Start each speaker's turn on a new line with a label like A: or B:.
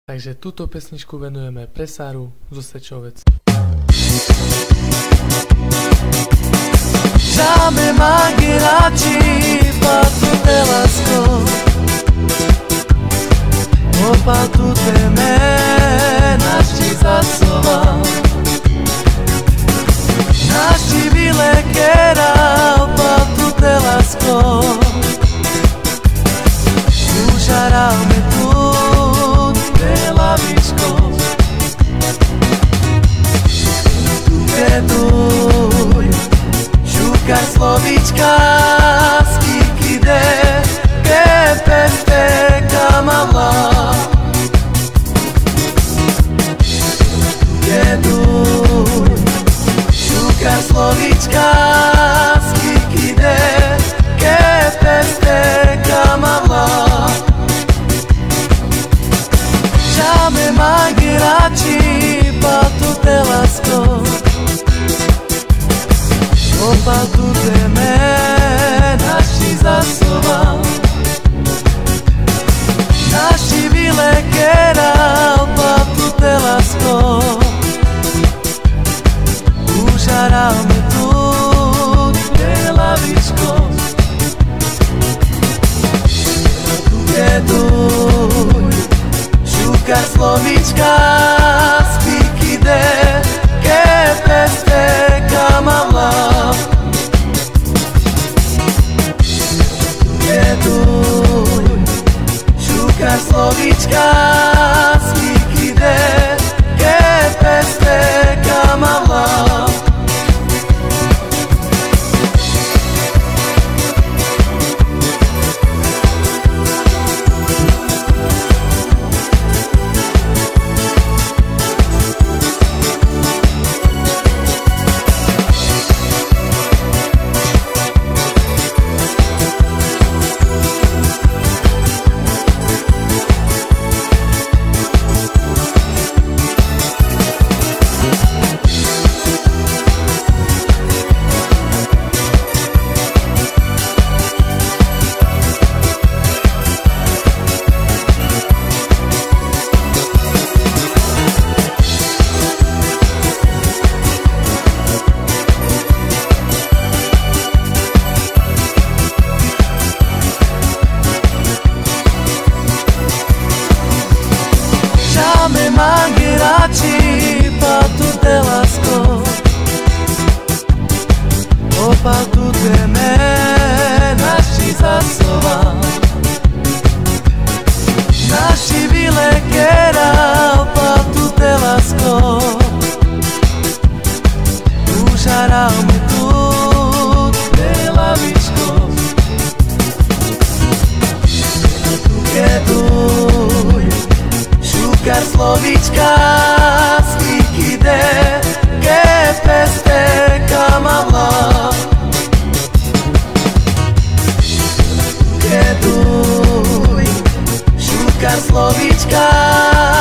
A: Takže túto pesničku venujeme pre Sáru zo Sečovec.
B: Žáme magirači, patu telasko, opatu teme, naši zasova, naši vilekera, opatu telasko, užarame tu telavičko, tu keduj, šukaj slovička, skikide, kepeste kamala, keduj, šukaj slovička, skikide, kepeste kamala. Žáme magirači, patu telasko, opatu teme, naši zasova, naši vilekera, opatu telasko, užarame tu telavičko, tu keduj, šukaj slovička, spikide, kepeste kamala, keduj, šukaj slovička, spikide, kepeste kamala. Žáme magirači, patu telasko, opatu teme, naši zasova, naši vilekera, opatu telasko, užarame tu telavičko, tu keduj, šukaj slovička, skikide, kepeste kamala, keduj, šukaj slovička,